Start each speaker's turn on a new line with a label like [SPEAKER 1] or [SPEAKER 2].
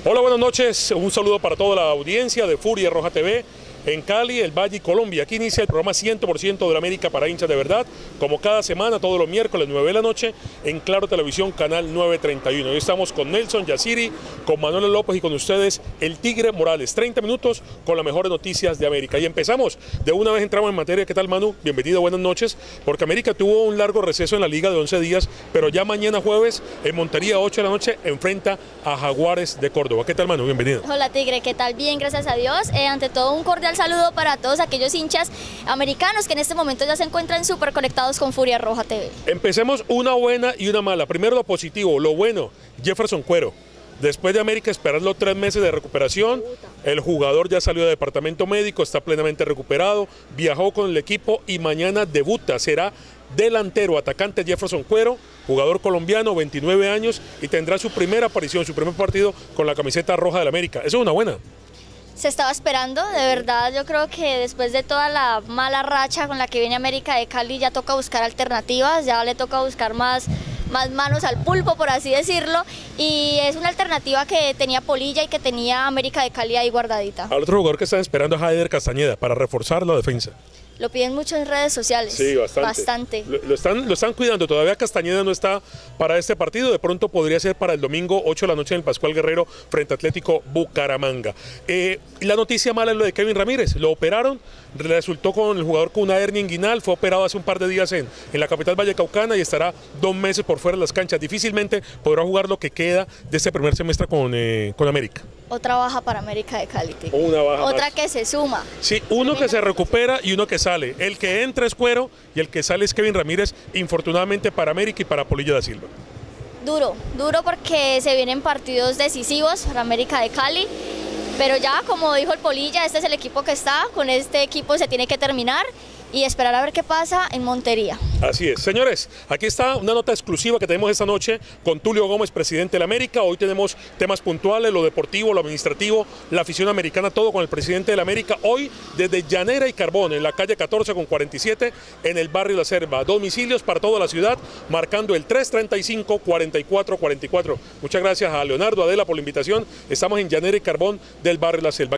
[SPEAKER 1] Hola, buenas noches. Un saludo para toda la audiencia de Furia Roja TV en Cali, el Valle y Colombia. Aquí inicia el programa 100% de la América para hinchas de verdad, como cada semana, todos los miércoles 9 de la noche, en Claro Televisión, canal 931. Hoy estamos con Nelson Yaciri, con Manuel López y con ustedes, el Tigre Morales. 30 minutos con las mejores noticias de América. Y empezamos, de una vez entramos en materia. ¿Qué tal, Manu? Bienvenido, buenas noches. Porque América tuvo un largo receso en la liga de 11 días, pero ya mañana jueves, en Montería, 8 de la noche, enfrenta a Jaguares de Córdoba. ¿Qué tal, Manu? Bienvenido.
[SPEAKER 2] Hola, Tigre, ¿qué tal? Bien, gracias a Dios. Ante todo, un cordial saludo para todos aquellos hinchas americanos que en este momento ya se encuentran súper conectados con Furia Roja TV.
[SPEAKER 1] Empecemos una buena y una mala. Primero lo positivo, lo bueno, Jefferson Cuero. Después de América esperarlo 3 meses de recuperación, el jugador ya salió de departamento médico, está plenamente recuperado, viajó con el equipo y mañana debuta, será delantero, atacante Jefferson Cuero, jugador colombiano, 29 años y tendrá su primera aparición, su primer partido con la camiseta roja del América. Eso es una buena.
[SPEAKER 2] Se estaba esperando, de verdad, yo creo que después de toda la mala racha con la que viene América de Cali ya toca buscar alternativas, ya le toca buscar más manos al pulpo, por así decirlo, y es una alternativa que tenía Polilla y que tenía América de Cali ahí guardadita.
[SPEAKER 1] Al otro jugador que están esperando es Heider Castañeda para reforzar la defensa.
[SPEAKER 2] Lo piden mucho en redes sociales.
[SPEAKER 1] Sí, bastante. Lo están cuidando. Todavía Castañeda no está para este partido. De pronto podría ser para el domingo 8 de la noche en el Pascual Guerrero frente a Atlético Bucaramanga. La noticia mala es lo de Kevin Ramírez. Lo operaron, resultó con el jugador con una hernia inguinal. Fue operado hace un par de días en la capital vallecaucana y estará 2 meses por fuera de las canchas. Difícilmente podrá jugar lo que queda de este primer semestre con América.
[SPEAKER 2] Otra baja para América de Cali.
[SPEAKER 1] Una baja
[SPEAKER 2] otra
[SPEAKER 1] más.
[SPEAKER 2] Que se suma.
[SPEAKER 1] Sí, uno que se recupera y uno que sale. El que entra es Cuero y el que sale es Kevin Ramírez, infortunadamente para América y para Polilla da Silva.
[SPEAKER 2] Duro porque se vienen partidos decisivos para América de Cali, pero ya como dijo el Polilla, este es el equipo que está, con este equipo se tiene que terminar y esperar a ver qué pasa en Montería.
[SPEAKER 1] Así es. Señores, aquí está una nota exclusiva que tenemos esta noche con Tulio Gómez, presidente de la América. Hoy tenemos temas puntuales, lo deportivo, lo administrativo, la afición americana, todo con el presidente de la América. Hoy desde Llanera y Carbón, en la calle 14 con 47, en el barrio La Selva. Domicilios para toda la ciudad, marcando el 335-4444. Muchas gracias a Leonardo, Adela por la invitación. Estamos en Llanera y Carbón del barrio La Selva.